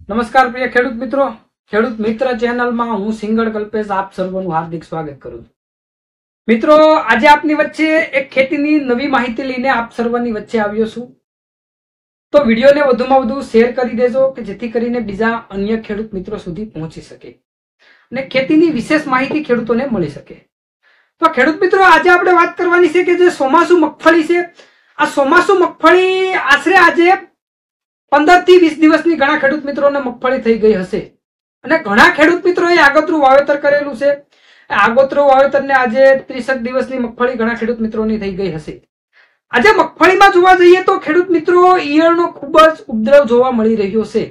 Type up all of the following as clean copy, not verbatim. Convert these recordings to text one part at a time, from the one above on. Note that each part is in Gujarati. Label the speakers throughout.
Speaker 1: નમસ્કાર પ્રિય ખેડૂત મિત્રો, ખેડૂત મિત્ર ચેનલમાં હું સિંગળ કલ્પેશ આપ સર્વનું હાર્દિક સ્વાગત કરું છું। મિત્રો, આજે આપની વચ્ચે એક ખેતીની નવી માહિતી લઈને આપ સર્વની વચ્ચે આવ્યો છું। તો વિડીયોને વધુમાં વધુ શેર કરી દેજો કે જેથી કરીને બીજા અન્ય ખેડૂત મિત્રો સુધી પહોંચી શકે અને ખેતીની વિશેષ માહિતી ખેડૂતોને મળી શકે। તો ખેડૂત મિત્રો, આજે આપણે વાત કરવાની છે કે જે ચોમાસુ મગફળી છે, આ ચોમાસુ મગફળી આશરે આજે 15 થી 20 દિવસની ઘણા ખેડૂત મિત્રોને મગફળી થઈ ગઈ હશે અને ઘણા ખેડૂત મિત્રોએ આગોતરું વાવેતર કરેલું છે। આગોતરું વાવેતરને આજે 30 દિવસની મગફળી ઘણા ખેડૂત મિત્રોની થઈ ગઈ હશે। આજે મગફળીમાં જોવા જઈએ તો ખેડૂત મિત્રો ઈયળનો ખૂબ જ ઉપદ્રવ જોવા મળી રહ્યો છે।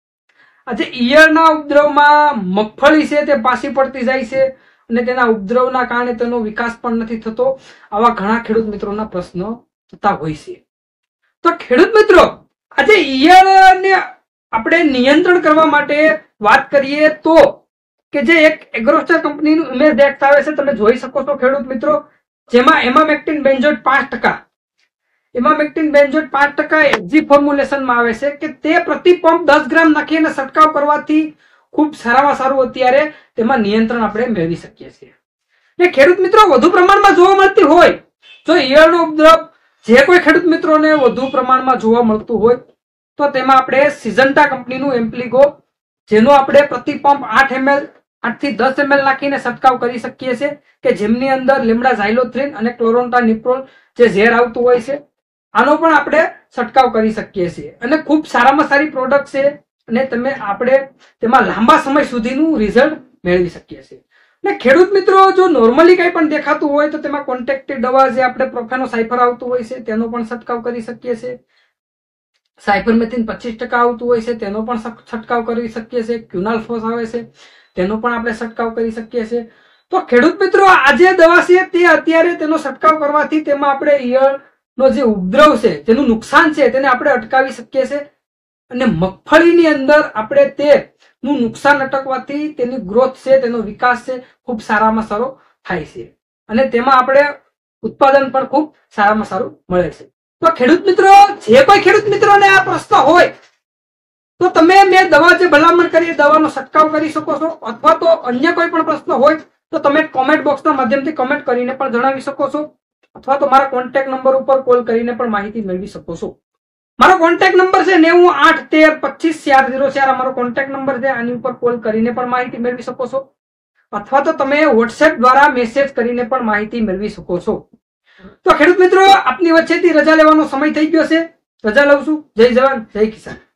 Speaker 1: આજે ઈયળના ઉપદ્રવમાં મગફળી છે તે પાછી પડતી જાય છે અને તેના ઉપદ્રવના કારણે તેનો વિકાસ પણ નથી થતો। આવા ઘણા ખેડૂત મિત્રોના પ્રશ્નો થતા હોય છે। તો ખેડૂત મિત્રો, આજે ઈયળને આપણે નિયંત્રણ કરવા માટે વાત કરીએ તો કે જે એક એગ્રોસ્ટાર કંપનીનું ઇમેજ ડેક્સ આવે છે, તમે જોઈ શકો છો ખેડૂત મિત્રો, જેમાં emamectin benzoate 5%, emamectin benzoate 5% FG ફોર્મ્યુલેશનમાં આવે છે કે તે પ્રતિ પંપ 10 ગ્રામ નાખીને છંટકાવ કરવાથી ખૂબ સારામાં સારું અત્યારે તેમાં નિયંત્રણ આપણે મેળવી શકીએ છીએ। ને ખેડૂત મિત્રો, વધુ પ્રમાણમાં જોવા મળતી હોય જો ઈયળનો ઉપદ્રવ જે કોઈ ખેડૂત મિત્રોને વધુ પ્રમાણમાં જોવા મળતું હોય તો તેમાં આપણે સિઝન્ટા કંપનીનું એમ્પ્લિગો, જેનો આપણે પ્રતિ પંપ 8 ml 8 થી 10 ml નાખીને છંટકાવ કરી શકીએ છીએ કે જેમની અંદર લીમડા ઝાયલોથ્રીન અને ક્લોરોન્ટાનિપ્રોલ જે ઝેર આવતું હોય છે, આનો પણ આપણે છંટકાવ કરી શકીએ છીએ અને ખૂબ સારામાં સારી પ્રોડક્ટ છે અને તમે આપણે તેમાં લાંબા સમય સુધીનું રિઝલ્ટ મેળવી શકીએ છીએ। ને ખેડૂત મિત્રો, જો નોર્મલી કંઈ પણ દેખાતું હોય તો તેમાં કોન્ટેક્ટેડ દવા જે આપણે પ્રોફેનોસાયફર આવતું હોય છે તેનો પણ છંટકાવ કરી શકીએ છીએ। સાયપરમેથિન 25% આવતું હોય છે તેનો પણ છંટકાવ કરી શકીએ છીએ। ક્યુનાલ્ફોસ આવે છે તેનો પણ આપણે છંટકાવ કરી શકીએ છીએ। તો ખેડૂત મિત્રો, આ જે દવા છે તે અત્યારે તેનો છંટકાવ કરવાથી તેમાં આપણે ઈયળનો જે ઉપદ્રવ છે, જેનું નુકસાન છે, તેને આપણે અટકાવી શકીએ છીએ અને મગફળીની અંદર આપણે તેનું નુકસાન અટકવાથી તેની ગ્રોથ છે, તેનો વિકાસ છે ખૂબ સારામાં સારો થાય છે અને તેમાં આપણે ઉત્પાદન પણ ખૂબ સારામાં સારું મળે છે। તો ખેડૂત મિત્રો, જે કોઈ ખેડૂત મિત્રોને આ પ્રશ્ન હોય તો તમે મેં દવા જે ભલામણ કરી દવાનો છંટકાવ કરી શકો છો, અથવા તો અન્ય કોઈ પણ પ્રશ્ન હોય તો તમે કોમેન્ટ બોક્સના માધ્યમથી કમેન્ટ કરીને પણ જણાવી શકો છો, અથવા તો મારા કોન્ટેક્ટ નંબર ઉપર કોલ કરીને પણ માહિતી મેળવી શકો છો। મારો કોન્ટેક્ટ નંબર છે 9813254004, અમારો કોન્ટેક્ટ નંબર છે, આની ઉપર કોલ કરીને પણ માહિતી મેળવી શકો છો, અથવા તો તમે વોટ્સએપ દ્વારા મેસેજ કરીને પણ માહિતી મેળવી શકો છો। તો ખેડૂત મિત્રો, આપની વચ્ચેથી રજા લેવાનો સમય થઈ ગયો છે, રજા લઉં છું। જય જવાન, જય કિસાન।